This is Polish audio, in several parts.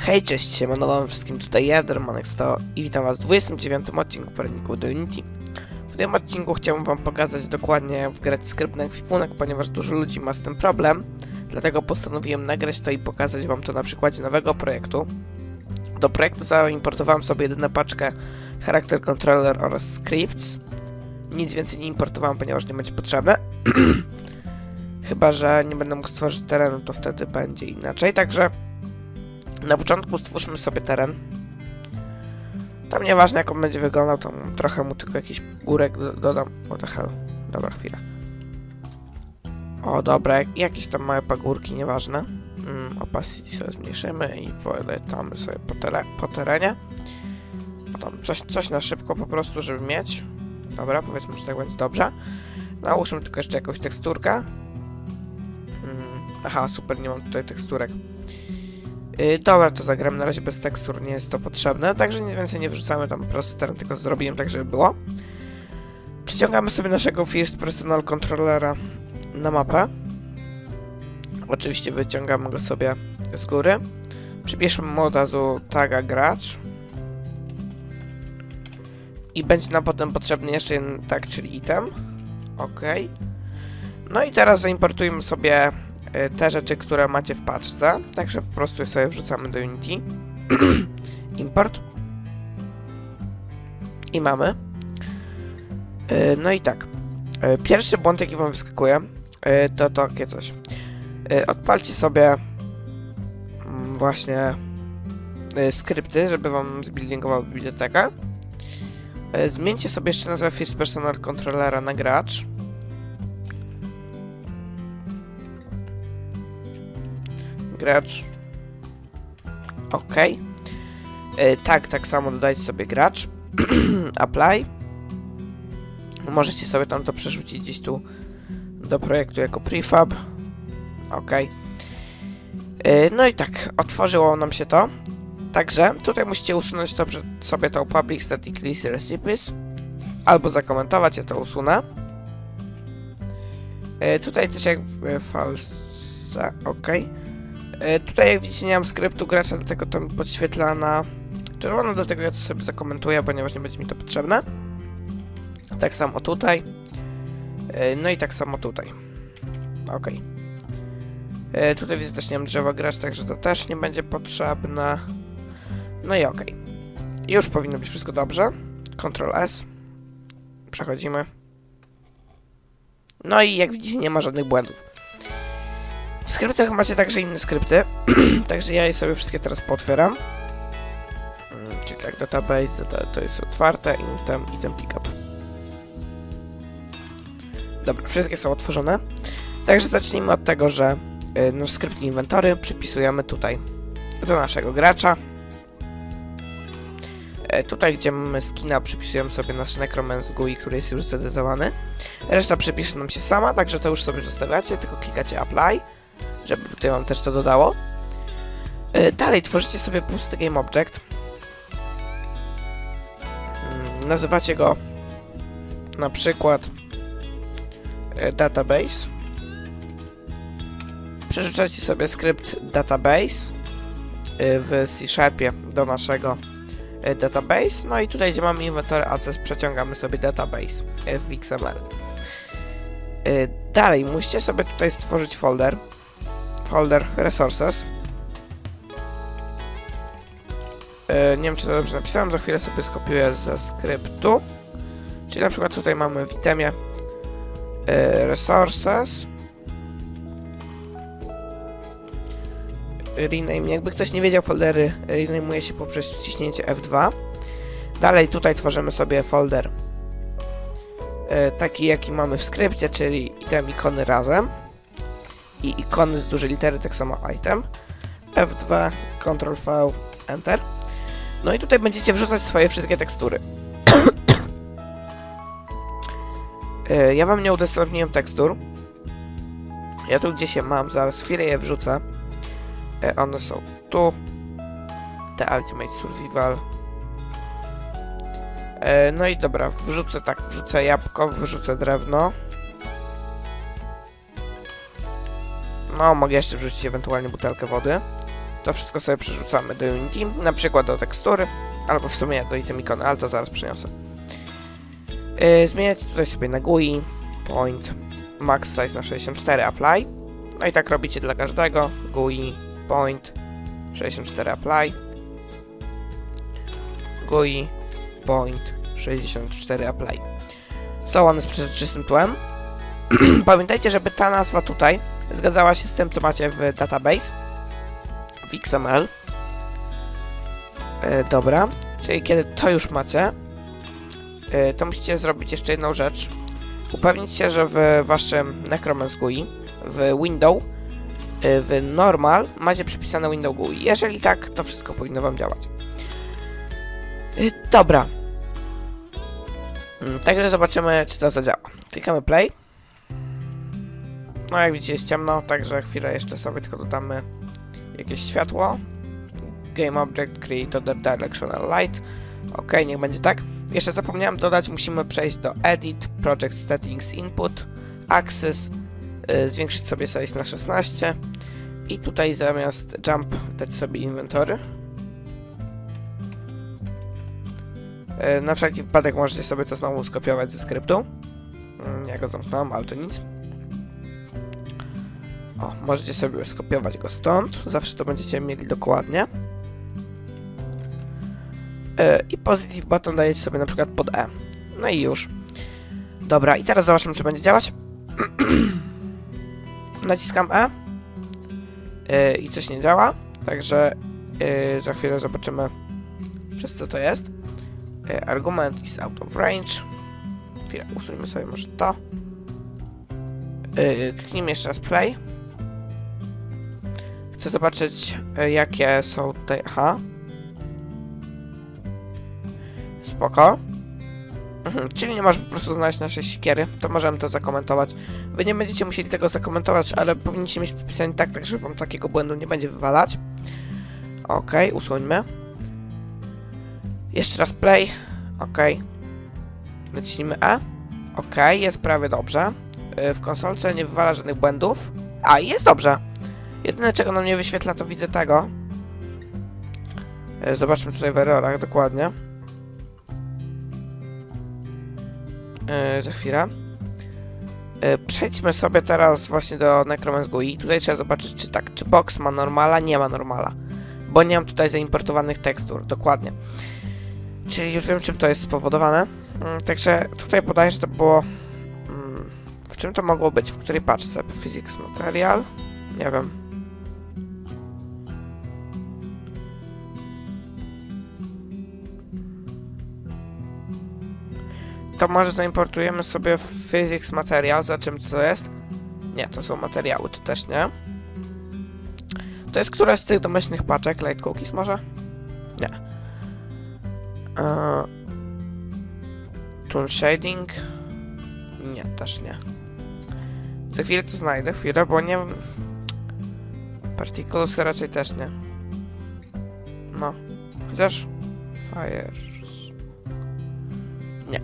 Hej, cześć, siemano wam wszystkim, tutaj ja, Dermanek100 i witam was w 29. odcinku poradniku do Unity. W tym odcinku chciałbym wam pokazać dokładnie, jak wgrać skrypt na ekwipunek, ponieważ dużo ludzi ma z tym problem. Dlatego postanowiłem nagrać to i pokazać wam to na przykładzie nowego projektu. Do projektu zaimportowałem sobie jedyną paczkę Character Controller oraz Scripts. Nic więcej nie importowałem, ponieważ nie będzie potrzebne. Chyba że nie będę mógł stworzyć terenu, to wtedy będzie inaczej, także na początku stwórzmy sobie teren. Tam nieważne jak on będzie wyglądał, tam trochę mu tylko jakiś górek dodam. What the hell. Dobra, chwila. O, dobra, jakieś tam małe pagórki, nieważne. Opacity sobie zmniejszymy i polecamy sobie po terenie. Tam coś na szybko po prostu, żeby mieć. Dobra, powiedzmy, że tak będzie dobrze. Nałóżmy tylko jeszcze jakąś teksturkę. Aha, super, nie mam tutaj teksturek. Dobra, to zagram na razie bez tekstur, nie jest to potrzebne, także nic więcej nie wrzucamy tam po prostu teren, tylko zrobiłem tak, żeby było. Przyciągamy sobie naszego First Personal Controllera na mapę. Oczywiście wyciągamy go sobie z góry. Przybierzmy mu od razu taga gracz. I będzie nam potem potrzebny jeszcze jeden tag, czyli item. Ok. No i teraz zaimportujmy sobie te rzeczy, które macie w paczce, także po prostu je sobie wrzucamy do Unity. Import. I mamy. No i tak. Pierwszy błąd, jaki wam wyskakuje, to takie coś. Odpalcie sobie właśnie skrypty, żeby wam zbuildingował bibliotekę. Zmieńcie sobie jeszcze nazwę First Personal Controllera na gracz. Gracz. Ok. Tak samo dodajcie sobie gracz. Apply. Możecie sobie tam to przerzucić gdzieś tu do projektu jako prefab. Ok. No i tak, otworzyło nam się to. Także tutaj musicie usunąć sobie to public static list recipes. Albo zakomentować, ja to usunę. Tutaj też jak false. Ok. Tutaj jak widzicie nie mam skryptu gracza, dlatego to mi podświetla na czerwono, dlatego ja to sobie zakomentuję, ponieważ nie będzie mi to potrzebne. Tak samo tutaj. No i tak samo tutaj. Ok. Tutaj widzę też nie mam drzewa gracz, także to też nie będzie potrzebne. No i ok. Już powinno być wszystko dobrze. Ctrl S. Przechodzimy. No i jak widzicie nie ma żadnych błędów. W skryptach macie także inne skrypty, także ja je sobie wszystkie teraz potwieram. Czyli tak, database, to jest otwarte, item pickup. Dobra, wszystkie są otworzone. Także zacznijmy od tego, że nasz skrypt inwentory przypisujemy tutaj do naszego gracza. Tutaj, gdzie mamy skina, przypisujemy sobie nasz Necromancer GUI, który jest już zedytowany. Reszta przypisze nam się sama, także to już sobie zostawiacie, tylko klikacie Apply, żeby tutaj wam też to dodało. Dalej tworzycie sobie pusty game object. Nazywacie go na przykład database. Przerzucacie sobie skrypt database w C-Sharpie do naszego database. No i tutaj, gdzie mamy inventory access, przeciągamy sobie database w XML. Dalej musicie sobie tutaj stworzyć folder resources. Nie wiem, czy to dobrze napisałem, za chwilę sobie skopiuję ze skryptu. Czyli na przykład tutaj mamy w itemie resources. Rename, jakby ktoś nie wiedział, foldery rename'uje się poprzez wciśnięcie F2. Dalej tutaj tworzymy sobie folder taki, jaki mamy w skrypcie, czyli item, ikony razem. I ikony z dużej litery, tak samo item. F2, Ctrl V, Enter. No i tutaj będziecie wrzucać swoje wszystkie tekstury. Ja wam nie udostępniłem tekstur. Ja tu gdzieś je mam, zaraz chwilę je wrzucę. One są tu. The Ultimate Survival. No i dobra, wrzucę jabłko, wrzucę drewno. No, mogę jeszcze wrzucić ewentualnie butelkę wody. to wszystko sobie przerzucamy do Unity, na przykład do tekstury, albo w sumie do item ikony, ale to zaraz przyniosę. Zmieniacie tutaj sobie na GUI, point, max size na 64, apply. No i tak robicie dla każdego, GUI, point, 64 apply, GUI, point, 64 apply. So on jest przezroczystym tłem. Pamiętajcie, żeby ta nazwa tutaj zgadzała się z tym, co macie w database, w XML. Dobra, czyli kiedy to już macie, to musicie zrobić jeszcze jedną rzecz. Upewnić się, że w waszym Necromancer GUI, w Window, w Normal macie przypisane Window GUI. Jeżeli tak, to wszystko powinno wam działać. Dobra. Także zobaczymy, czy to zadziała. Klikamy play. No jak widzicie, jest ciemno, także chwilę jeszcze sobie tylko dodamy jakieś światło. Game Object Create Other Directional Light. Ok, niech będzie tak. Jeszcze zapomniałem dodać, musimy przejść do Edit, Project Settings Input, Axis, zwiększyć sobie size na 16 i tutaj zamiast Jump dać sobie Inventory. Na wszelki wypadek możecie sobie to znowu skopiować ze skryptu. Ja go zamknąłem, ale to nic. O, możecie sobie skopiować go stąd, zawsze to będziecie mieli dokładnie. I Positive Button dajecie sobie na przykład pod E. No i już. Dobra, i teraz zobaczymy, czy będzie działać. Naciskam E. I coś nie działa, także za chwilę zobaczymy, przez co to jest. Argument is out of range. Chwilę, usuńmy sobie może to. Kliknijmy jeszcze raz play. Chcę zobaczyć, jakie są tutaj... Aha. Spoko. Czyli nie możemy po prostu znaleźć naszej sikiery, to możemy to zakomentować. Wy nie będziecie musieli tego zakomentować, ale powinniście mieć wpisane tak, że wam takiego błędu nie będzie wywalać. Ok, usuńmy. Jeszcze raz play. Ok. Naciśnijmy E. Ok, jest prawie dobrze. W konsolce nie wywala żadnych błędów. A, jest dobrze. Jedyne, czego nam nie wyświetla, to widzę tego. Zobaczmy tutaj w errorach dokładnie. Za chwilę. Przejdźmy sobie teraz właśnie do Necromancer GUI. Tutaj trzeba zobaczyć, czy tak, czy box ma normala, nie ma normala. Bo nie mam tutaj zaimportowanych tekstur, dokładnie. Czyli już wiem, czym to jest spowodowane. Także tutaj podaję, że to było... w czym to mogło być? W której paczce? Physics Material? Nie wiem. To może zaimportujemy sobie Physics Material, zobaczymy, co to jest. Nie, to są materiały, to też nie. To jest któraś z tych domyślnych paczek, Light Cookies może? Nie. Tool Shading? Nie, też nie. Za chwilę to znajdę, chwilę, bo nie... Particles raczej też nie. No. Chociaż... Fire... Nie.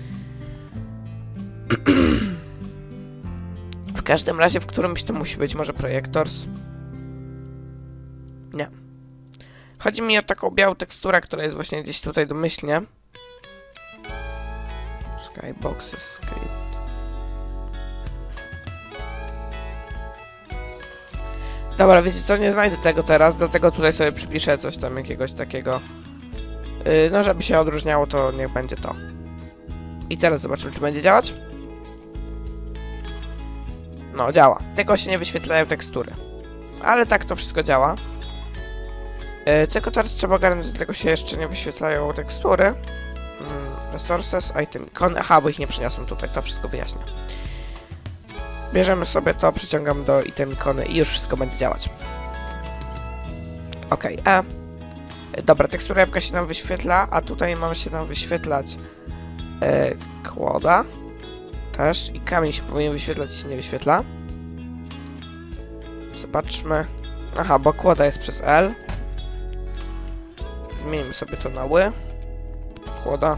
W każdym razie w którymś to musi być, może Projectors? Nie. Chodzi mi o taką białą teksturę, która jest właśnie gdzieś tutaj domyślnie. Skyboxes, script. Dobra, wiecie co, nie znajdę tego teraz, dlatego tutaj sobie przypiszę coś tam jakiegoś takiego. No, żeby się odróżniało, to niech będzie to. I teraz zobaczymy, czy będzie działać. No, działa. Tylko się nie wyświetlają tekstury. Ale tak to wszystko działa. Tylko teraz trzeba ogarnąć, że tego się jeszcze nie wyświetlają tekstury. Resources, item, ikony. Aha, bo ich nie przyniosłem tutaj, to wszystko wyjaśnię. Bierzemy sobie to, przyciągam do item ikony i już wszystko będzie działać. Ok, dobra, tekstura jabłka się nam wyświetla, a tutaj mamy się nam wyświetlać kłoda też i kamień się powinien wyświetlać i się nie wyświetla. Zobaczmy. Aha, bo kłoda jest przez L. Zmienimy sobie to na ły. Kłoda.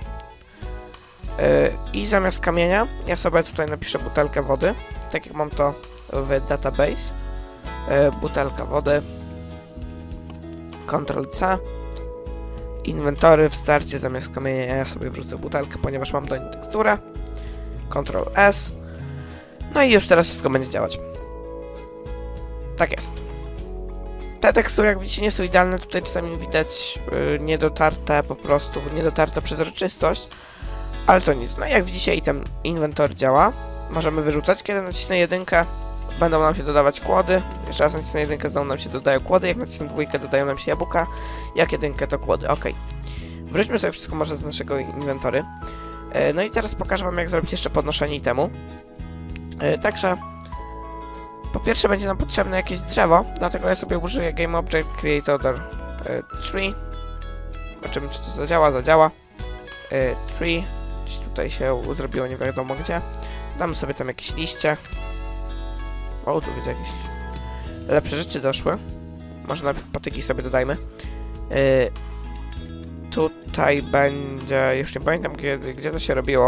I zamiast kamienia ja sobie tutaj napiszę butelkę wody, tak jak mam to w database. Butelka wody. Ctrl-C. Inwentory w starcie zamiast kamienia ja sobie wrzucę butelkę, ponieważ mam do niej teksturę. Ctrl-S. No i już teraz wszystko będzie działać. Tak jest. Te tekstury, jak widzicie, nie są idealne. Tutaj czasami widać niedotarte po prostu, niedotarte przezroczystość. Ale to nic. No i jak widzicie, item inwentory działa. Możemy wyrzucać. Kiedy nacisnę jedynkę, będą nam się dodawać kłody. Jeszcze raz nacisnę jedynkę, znowu nam się dodają kłody. Jak nacisnę dwójkę, dodają nam się jabłka. Jak jedynkę, to kłody. Ok. Wróćmy sobie wszystko może z naszego inwentory. No i teraz pokażę wam, jak zrobić jeszcze podnoszenie itemu. Także po pierwsze będzie nam potrzebne jakieś drzewo, dlatego ja sobie użyję Game Object Creator Tree. Zobaczymy, czy to zadziała. Zadziała. Tree. Gdzieś tutaj się zrobiło nie wiadomo gdzie. Damy sobie tam jakieś liście. O, tu widzę jakieś lepsze rzeczy doszły. Może najpierw patyki sobie dodajmy. Tutaj będzie... Już nie pamiętam gdzie to się robiło.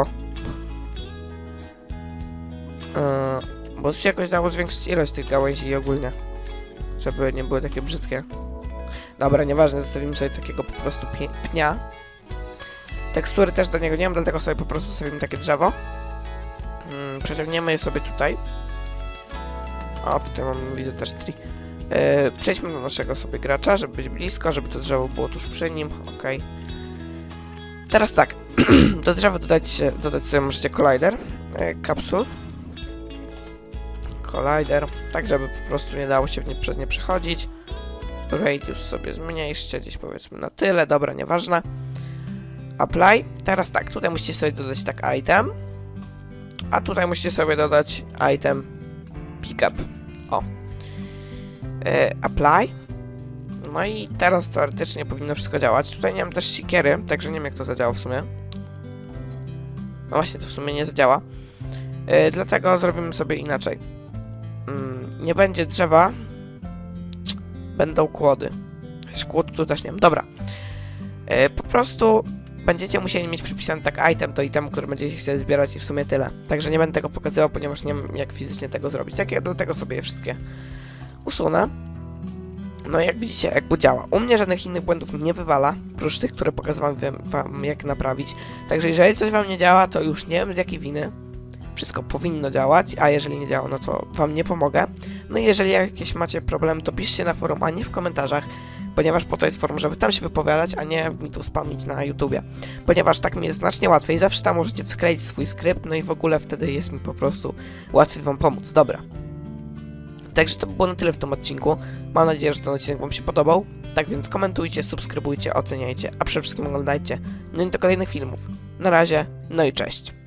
Bo tu się jakoś dało zwiększyć ilość tych gałęzi i ogólnie. Żeby nie były takie brzydkie. Dobra, nieważne, zostawimy sobie takiego po prostu pnia. Tekstury też do niego nie mam, dlatego sobie po prostu zostawimy takie drzewo. Przeciągniemy je sobie tutaj. O, tutaj mam, widzę też tree. Przejdźmy do naszego sobie gracza, żeby być blisko, żeby to drzewo było tuż przy nim. Ok. Teraz tak. Do drzewa dodać sobie możecie collider. Kapsul. Collider. Tak, żeby po prostu nie dało się przez nie przechodzić. Radius sobie zmniejszcie, gdzieś powiedzmy na tyle. Dobra, nieważne. Apply. Teraz tak, tutaj musicie sobie dodać tak item. A tutaj musicie sobie dodać item pickup. O. Apply. No i teraz teoretycznie powinno wszystko działać. Tutaj nie mam też siekiery, także nie wiem jak to zadziała w sumie. No właśnie, to w sumie nie zadziała. Dlatego zrobimy sobie inaczej. Nie będzie drzewa. Będą kłody. Kłód tu też nie mam. Dobra. Po prostu będziecie musieli mieć przypisany tak item do itemu, który będziecie chcieli zbierać i w sumie tyle. Także nie będę tego pokazywał, ponieważ nie wiem jak fizycznie tego zrobić. Tak, ja dlatego sobie je wszystkie usunę. No i jak widzicie, jakby działa. U mnie żadnych innych błędów nie wywala, oprócz tych, które pokazywałem wam jak naprawić. Także jeżeli coś wam nie działa, to już nie wiem z jakiej winy. Wszystko powinno działać, a jeżeli nie działa, no to wam nie pomogę. No i jeżeli jakieś macie problemy, to piszcie na forum, a nie w komentarzach, ponieważ po to jest forum, żeby tam się wypowiadać, a nie mi tu spamić na YouTubie. Ponieważ tak mi jest znacznie łatwiej, zawsze tam możecie wskleić swój skrypt, no i w ogóle wtedy jest mi po prostu łatwiej wam pomóc. Dobra. Także to było na tyle w tym odcinku. Mam nadzieję, że ten odcinek wam się podobał. Tak więc komentujcie, subskrybujcie, oceniajcie, a przede wszystkim oglądajcie. No i do kolejnych filmów. Na razie, no i cześć.